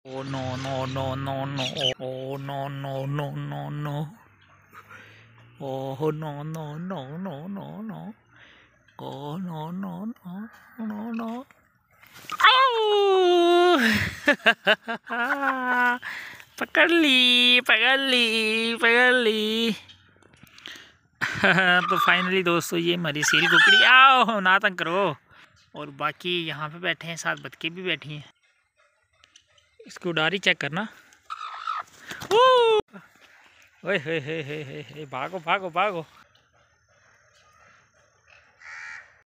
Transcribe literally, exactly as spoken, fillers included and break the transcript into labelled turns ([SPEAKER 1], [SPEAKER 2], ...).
[SPEAKER 1] Oh no no no no no oh no no no no no oh no no no no no no oh no no no no no आओ पकड़ ली पकड़ ली पकड़ ली तो finally दोस्तों ये हमारी seal कुकड़ी आओ ना तंग करो। और बाकी यहाँ पे बैठे हैं, साथ बतखें भी बैठी हैं। इसकी उड़ारी चेक करना। ओए हे हे हे हे भागो भागो भागो।